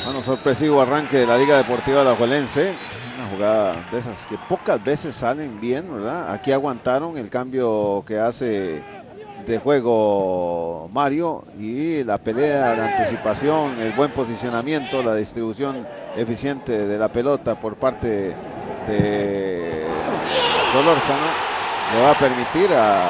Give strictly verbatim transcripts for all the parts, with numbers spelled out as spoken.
Bueno, sorpresivo arranque de la Liga Deportiva Alajuelense. Una jugada de esas que pocas veces salen bien, ¿verdad? Aquí aguantaron el cambio que hace de juego Mario y la pelea, la anticipación, el buen posicionamiento, la distribución eficiente de la pelota por parte de Solórzano le va a permitir a,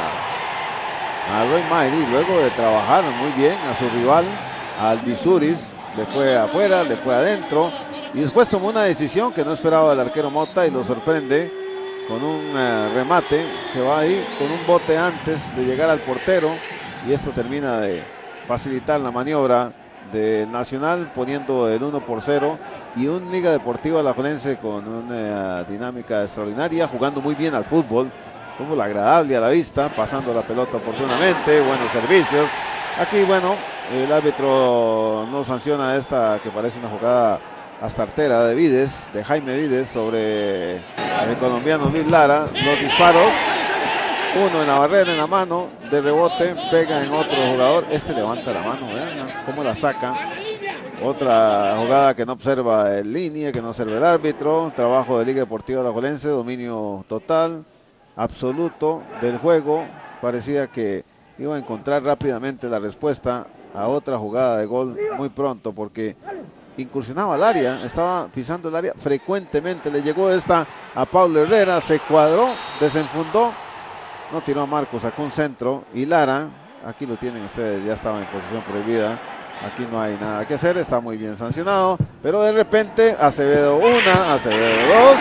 a Roy Mairi, luego de trabajar muy bien a su rival, a Albizuris, le fue afuera, le fue adentro y después tomó una decisión que no esperaba el arquero Mota y lo sorprende con un uh, remate que va ahí con un bote antes de llegar al portero, y esto termina de facilitar la maniobra de Nacional poniendo el uno por cero, y un Liga Deportiva Alajuelense con una uh, dinámica extraordinaria, jugando muy bien al fútbol, fútbol agradable a la vista, pasando la pelota oportunamente, buenos servicios. Aquí, bueno, el árbitro no sanciona esta que parece una jugada hasta artera de Vides, de Jaime Vides sobre el colombiano Luis Lara. Los disparos, uno en la barrera, en la mano, de rebote, pega en otro jugador. Este levanta la mano, ¿eh? Cómo la saca. Otra jugada que no observa el línea, que no observa el árbitro. Trabajo de Liga Deportiva Alajuelense, dominio total, absoluto del juego. Parecía que iba a encontrar rápidamente la respuesta a otra jugada de gol muy pronto, porque incursionaba al área, estaba pisando el área frecuentemente. Le llegó esta a Pablo Herrera, se cuadró, desenfundó, no tiró a Marcos, sacó un centro, y Lara, aquí lo tienen ustedes, ya estaba en posición prohibida. Aquí no hay nada que hacer, está muy bien sancionado, pero de repente Acevedo una, Acevedo dos,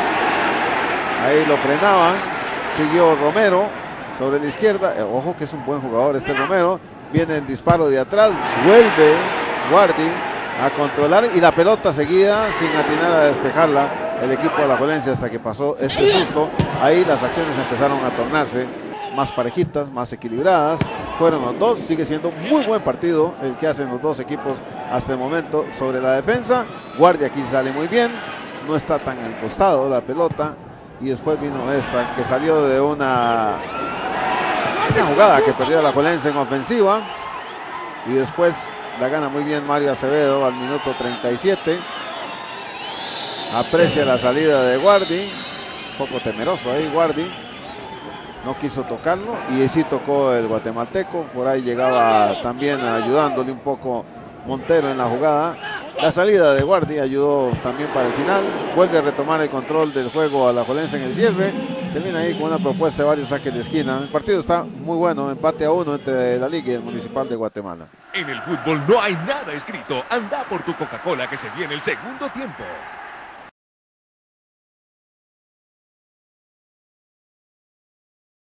ahí lo frenaban, siguió Romero sobre la izquierda, eh, ojo que es un buen jugador este Romero, viene el disparo de atrás, vuelve Guardi a controlar y la pelota seguida sin atinar a despejarla el equipo de Alajuelense hasta que pasó este susto. Ahí las acciones empezaron a tornarse más parejitas, más equilibradas, fueron los dos, sigue siendo muy buen partido el que hacen los dos equipos hasta el momento sobre la defensa. Guardia aquí sale muy bien, no está tan al costado la pelota, y después vino esta que salió de una Una jugada que perdió Alajuelense en ofensiva, y después la gana muy bien Mario Acevedo al minuto treinta y siete. Aprecia la salida de Guardi, un poco temeroso ahí Guardi, no quiso tocarlo, y sí tocó el guatemalteco. Por ahí llegaba también ayudándole un poco Montero en la jugada. La salida de Guardi ayudó también para el final. Vuelve a retomar el control del juego Alajuelense en el cierre. Termina ahí con una propuesta de varios saques de esquina. El partido está muy bueno, empate a uno entre la Liga y el Municipal de Guatemala. En el fútbol no hay nada escrito. Anda por tu Coca-Cola que se viene el segundo tiempo.